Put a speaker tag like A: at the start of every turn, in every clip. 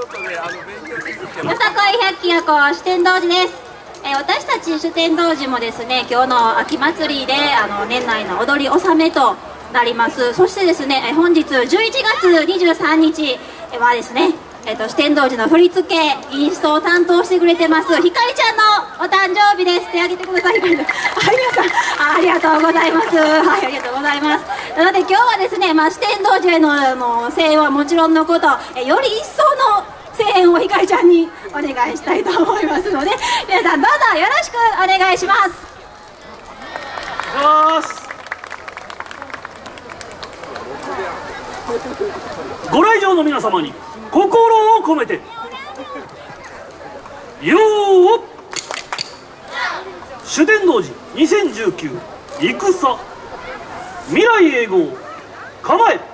A: よさこい百鬼夜行酒天童子です。私たち酒天童子もですね、今日の秋祭りで年内の踊り納めとなります。そしてですね、本日11月23日はですね、酒天童子の振り付けインストを担当してくれてますひかりちゃんのお誕生日です。手挙げてください。皆さんありがとうございます。はい、ありがとうございます。なので今日はですね、酒天童子への声援はもちろんのこと、より一層の声援をひかりちゃんにお願いしたいと思いますので、皆さんどうぞよろしくお願いします。
B: ご来場の皆様に心を込めてよーっ酒天童子2019戦未来永劫構え。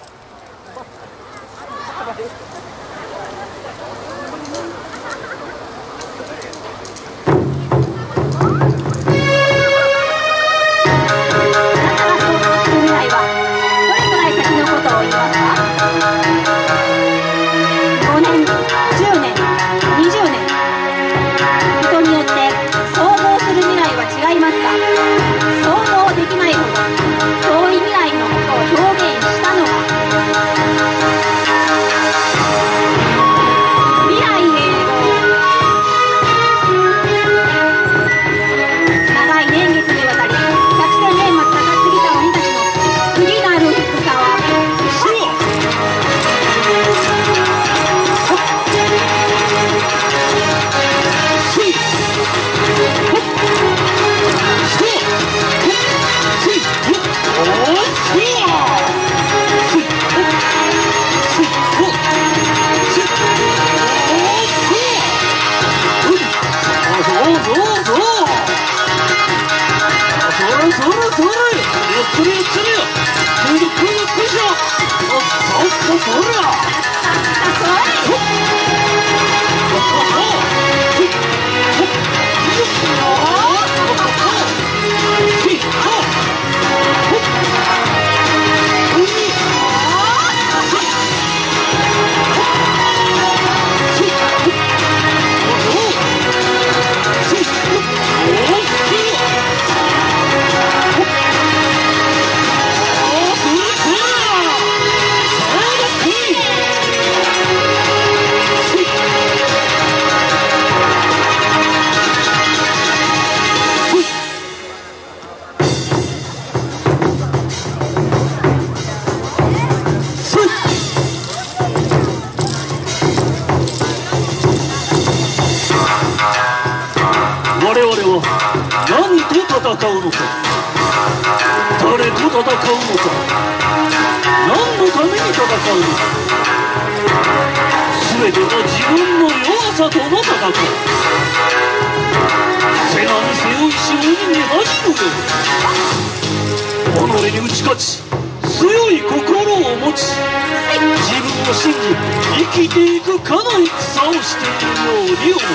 B: 戦うのか、誰と戦うのか、何のために戦うのか、全ては自分の弱さとの戦い。背中に背負いし鬼に恥じぬ己に打ち勝ち強い心を持ち、自分を信じ生きていくかの戦をしているように思う。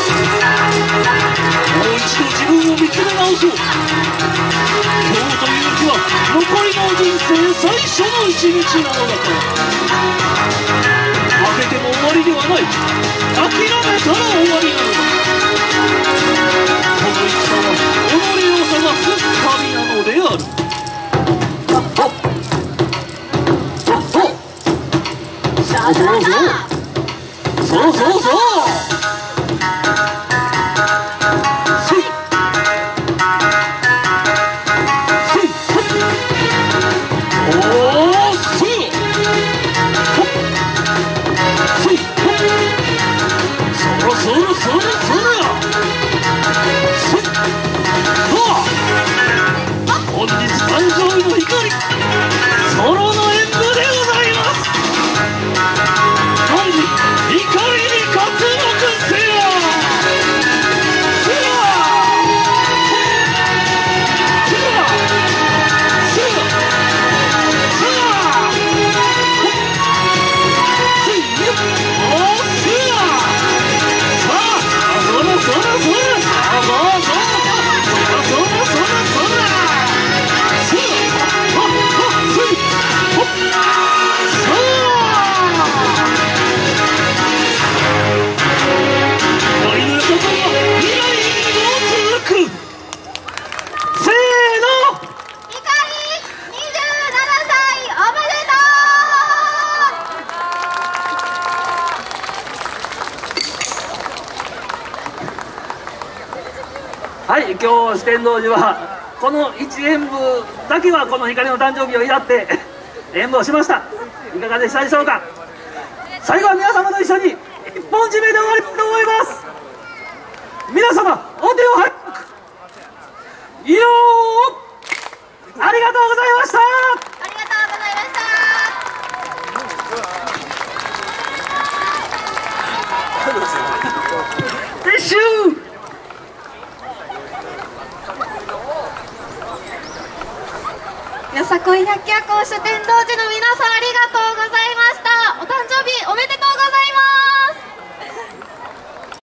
B: もう一度自分を見つめ直そう。今日という日は残りの人生最初の一日なのだから、負けても終わりではない。諦めたら終わりなのだ。この戦は己を探す旅なのである。そうそうそう本日誕生日の光、ソロの演舞でございます。何時光に勝つのか。
C: はい、今日四天王寺はこの1演舞だけはこの光の誕生日を祝って演舞をしました。いかがでしたでしょうか。最後は皆様と一緒に一本締めで終わりたいと思います。皆様お手を早くいよー、ありがとうございました。
A: ありがとうございました。
C: 撤収。
A: よさこい百鬼夜行主天王寺の皆さん、ありがとうございました。お誕生日おめでとう